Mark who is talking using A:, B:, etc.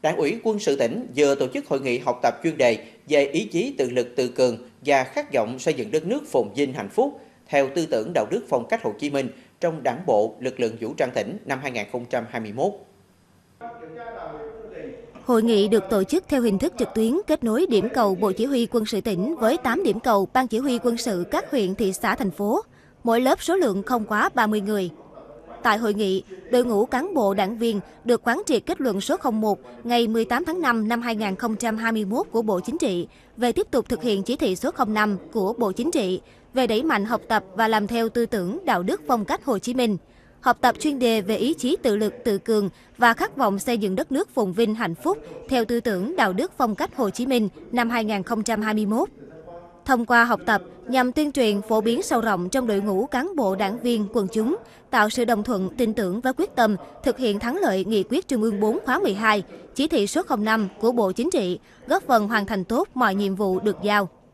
A: Đảng ủy Quân sự tỉnh vừa tổ chức hội nghị học tập chuyên đề về ý chí tự lực tự cường và khát vọng xây dựng đất nước phồn vinh hạnh phúc theo tư tưởng đạo đức phong cách Hồ Chí Minh trong Đảng bộ, lực lượng vũ trang tỉnh năm 2021.
B: Hội nghị được tổ chức theo hình thức trực tuyến kết nối điểm cầu Bộ Chỉ huy Quân sự tỉnh với 8 điểm cầu Ban Chỉ huy Quân sự các huyện, thị xã, thành phố. Mỗi lớp số lượng không quá 30 người. Tại hội nghị, đội ngũ cán bộ đảng viên được quán triệt kết luận số 01 ngày 18 tháng 5 năm 2021 của Bộ Chính trị về tiếp tục thực hiện chỉ thị số 05 của Bộ Chính trị về đẩy mạnh học tập và làm theo tư tưởng đạo đức phong cách Hồ Chí Minh. Học tập chuyên đề về ý chí tự lực tự cường và khát vọng xây dựng đất nước phồn vinh hạnh phúc theo tư tưởng đạo đức phong cách Hồ Chí Minh năm 2021. Thông qua học tập nhằm tuyên truyền phổ biến sâu rộng trong đội ngũ cán bộ đảng viên quần chúng, tạo sự đồng thuận, tin tưởng và quyết tâm thực hiện thắng lợi nghị quyết Trung ương 4 khóa 12, chỉ thị số 05 của Bộ Chính trị, góp phần hoàn thành tốt mọi nhiệm vụ được giao.